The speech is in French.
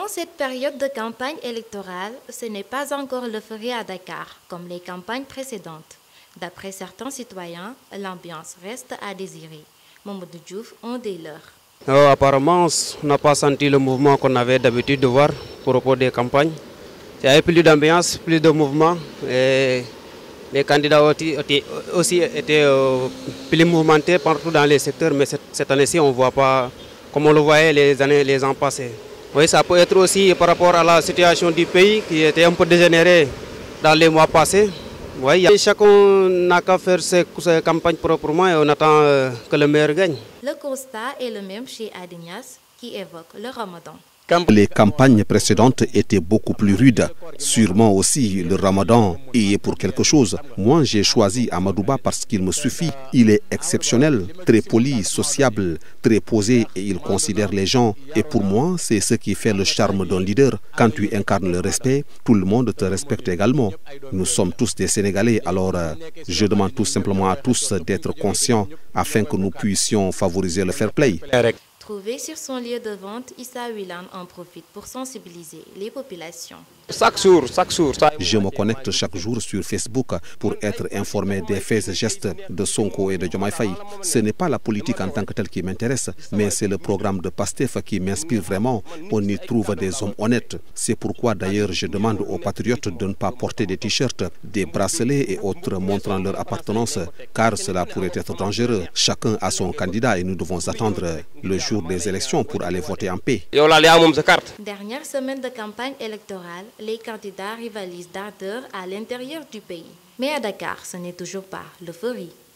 cette période de campagne électorale, ce n'est pas encore l'euphorie à Dakar, comme les campagnes précédentes. D'après certains citoyens, l'ambiance reste à désirer. Mamadou Diouf, un des leurs. Apparemment, on n'a pas senti le mouvement qu'on avait d'habitude de voir pour propos des campagnes. Il y avait plus d'ambiance, plus de mouvement. Et les candidats aussi étaient plus mouvementés partout dans les secteurs, mais cette année-ci, on ne voit pas comme on le voyait les ans passés. Oui, ça peut être aussi par rapport à la situation du pays qui était un peu dégénérée dans les mois passés. Oui, chacun n'a qu'à faire ses campagnes proprement et on attend que le meilleur gagne. Le constat est le même chez Adignas qui évoque le Ramadan. Les campagnes précédentes étaient beaucoup plus rudes. Sûrement aussi le Ramadan y est pour quelque chose. Moi, j'ai choisi Amadouba parce qu'il me suffit. Il est exceptionnel, très poli, sociable, très posé et il considère les gens. Et pour moi, c'est ce qui fait le charme d'un leader. Quand tu incarnes le respect, tout le monde te respecte également. Nous sommes tous des Sénégalais, alors je demande tout simplement à tous d'être conscients afin que nous puissions favoriser le fair play. Trouvé sur son lieu de vente, Issa Wilan en profite pour sensibiliser les populations. Chaque jour. Je me connecte chaque jour sur Facebook pour être informé des faits et gestes de Sonko et de Diomaye Faye. Ce n'est pas la politique en tant que telle qui m'intéresse, mais c'est le programme de Pastef qui m'inspire vraiment. On y trouve des hommes honnêtes. C'est pourquoi d'ailleurs je demande aux patriotes de ne pas porter des t-shirts, des bracelets et autres montrant leur appartenance, car cela pourrait être dangereux. Chacun a son candidat et nous devons attendre le jour des élections pour aller voter en paix. Dernière semaine de campagne électorale, les candidats rivalisent d'ardeur à l'intérieur du pays. Mais à Dakar, ce n'est toujours pas l'euphorie.